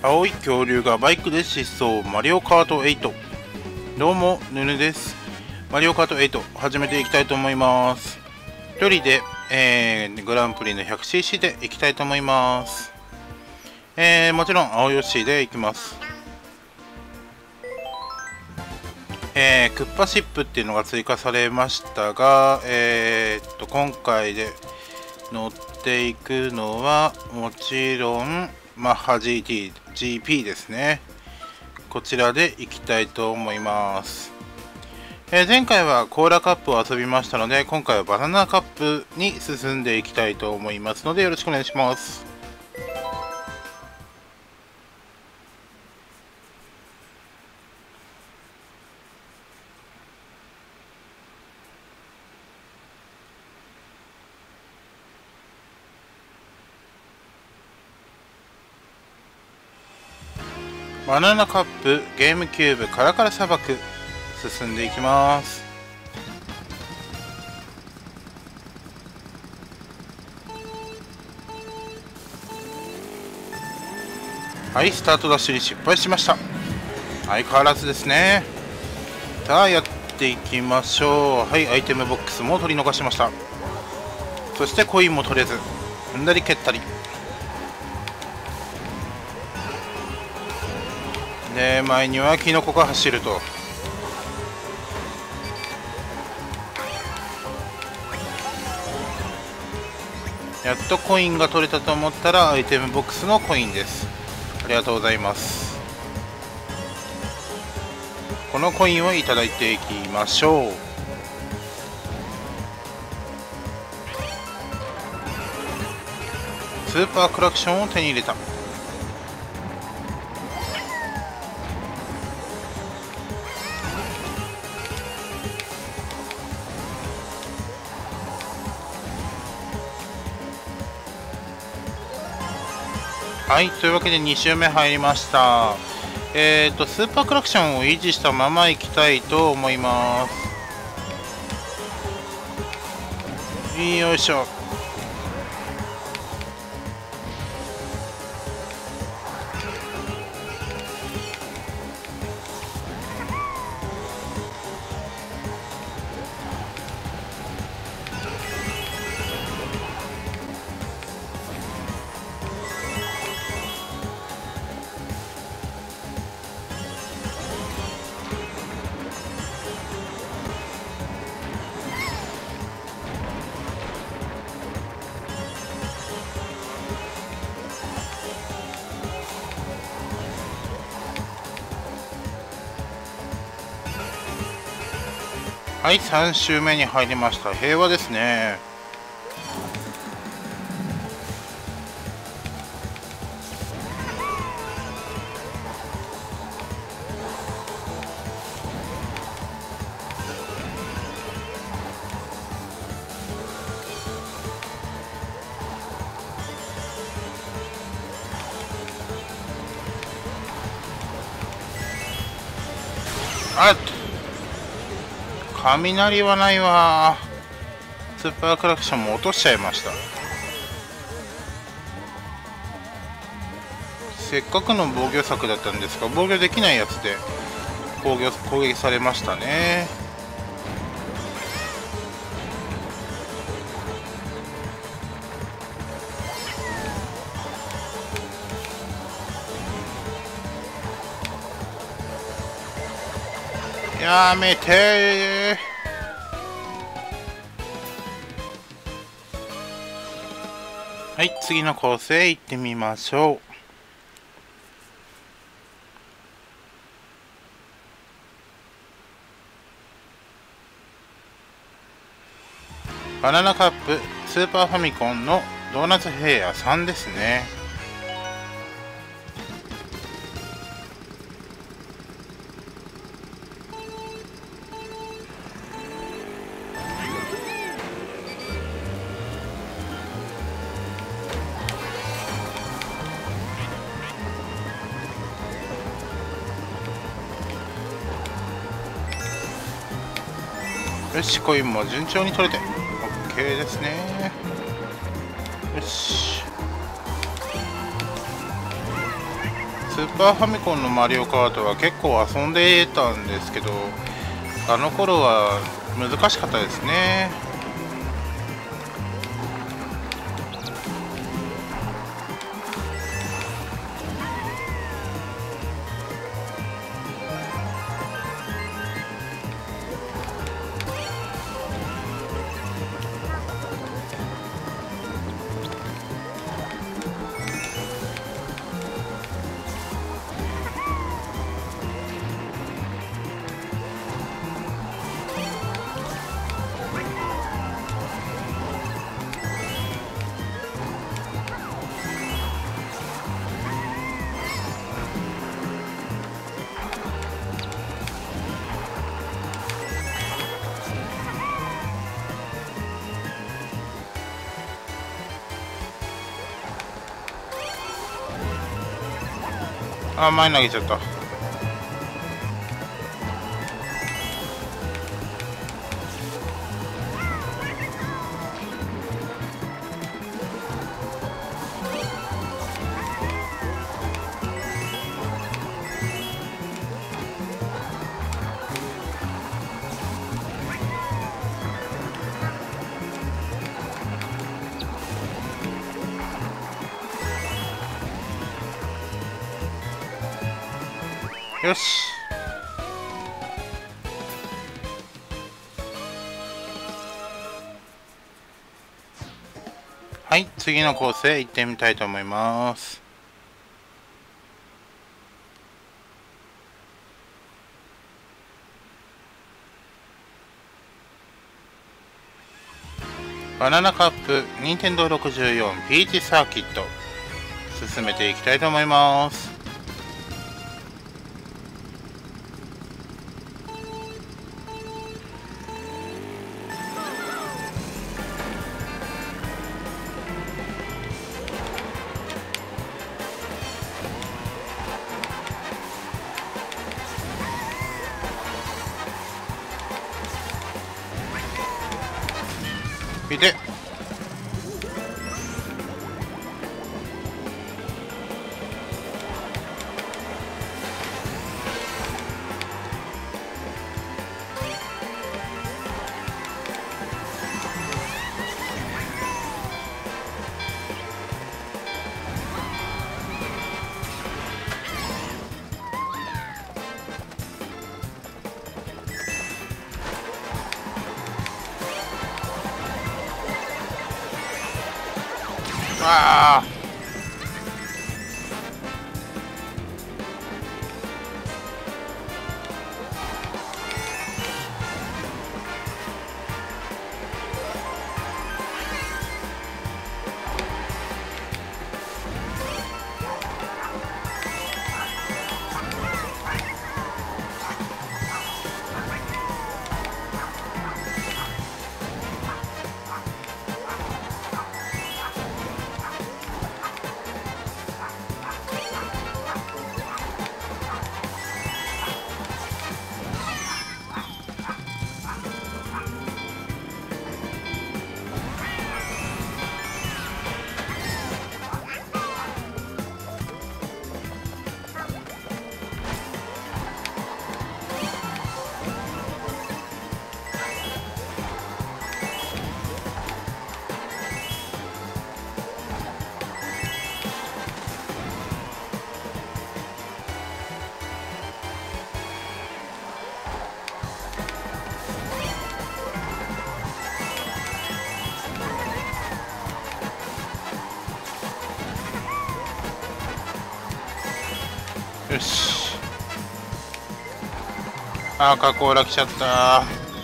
青い恐竜がバイクで疾走、マリオカート8。どうも、ぬぬです。マリオカート8始めていきたいと思います。一人で、グランプリの 100cc でいきたいと思います。もちろん青ヨッシーでいきます。クッパシップっていうのが追加されましたが、今回で乗っていくのはもちろんマッハ GP ですね。こちらでいきたいと思います。前回はコーラカップを遊びましたので、今回はバナナカップに進んでいきたいと思いますので、よろしくお願いします。バナナカップ、ゲームキューブ、カラカラ砂漠、進んでいきます。はい、スタートダッシュに失敗しました。相変わらずですね。さあ、やっていきましょう。はい、アイテムボックスも取り逃しました。そしてコインも取れず、踏んだり蹴ったり。で、前にはキノコが走ると。やっとコインが取れたと思ったらアイテムボックスのコインです。ありがとうございます。このコインをいただいていきましょう。スーパークラクションを手に入れた。はい、というわけで2周目入りました。スーパークラクションを維持したままいきたいと思います。よいしょ。はい、3周目に入りました。平和ですね。あっ、雷はないわ。スーパークラクションも落としちゃいました。せっかくの防御策だったんですが、防御できないやつで攻撃されましたね。やめてー。はい、次のコースへ行ってみましょう。バナナカップスーパーファミコンのドーナツヘア3ですね。よし、コインも順調に取れて OK ですね。よし、 スーパーファミコンのマリオカートは結構遊んでたんですけど、あの頃は難しかったですね。あ、前投げちゃった。よし。はい、次のコースへ行ってみたいと思います。バナナカップ任天堂64ピーチサーキット進めていきたいと思います。見て。ああ。よし。あー、加工ラ来ちゃった。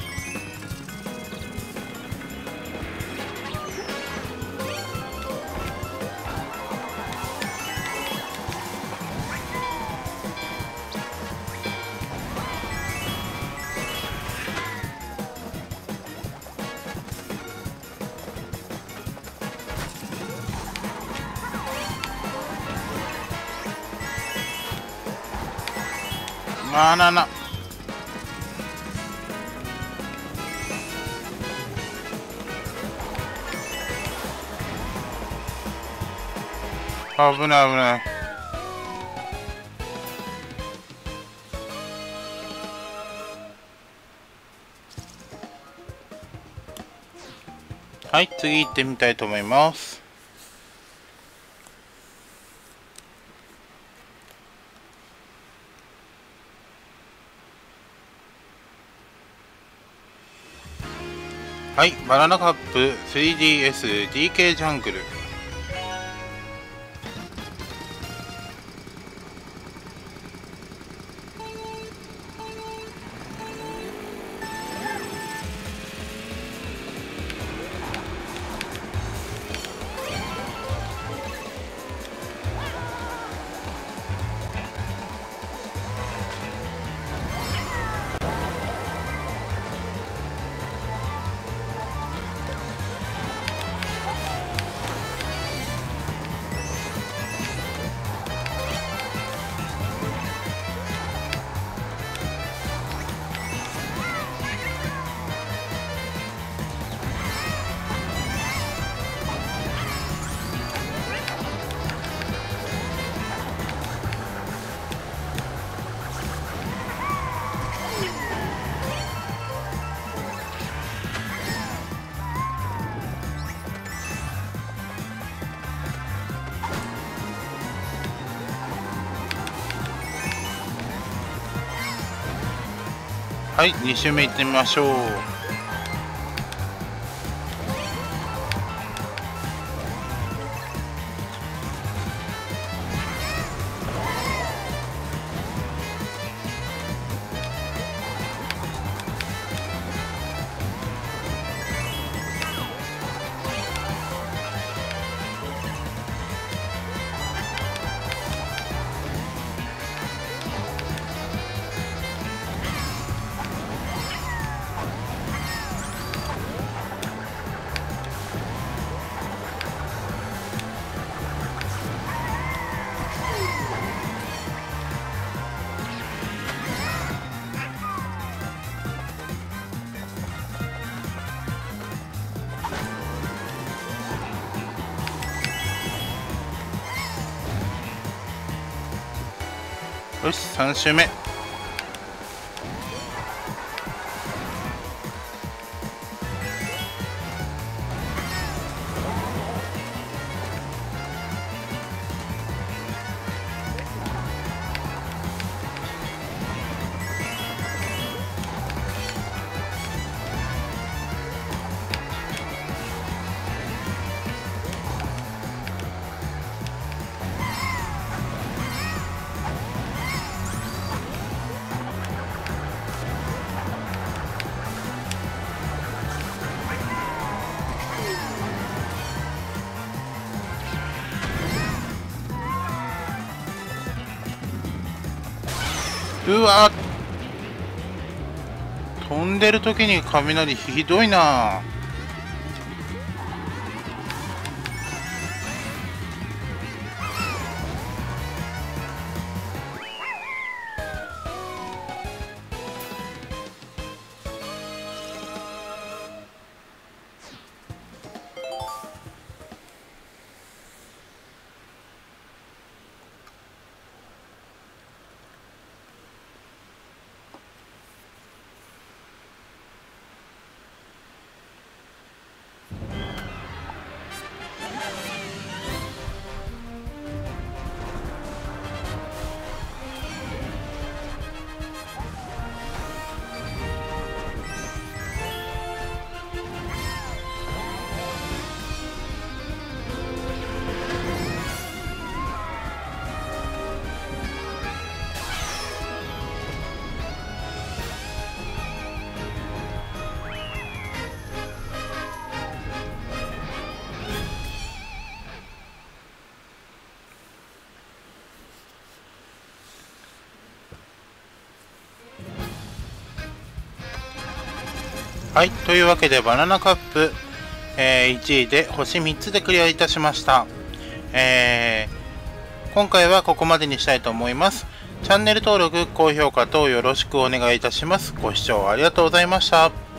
バナナ。危ない危ない。 はい、次行ってみたいと思います。はい、バナナカップ 3DS DK ジャングル。はい、2周目行ってみましょう。よし、3周目。うわ、飛んでる時に雷ひどいな。はい、というわけでバナナカップ、1位で星3つでクリアいたしました。今回はここまでにしたいと思います。チャンネル登録、高評価等よろしくお願いいたします。ご視聴ありがとうございました。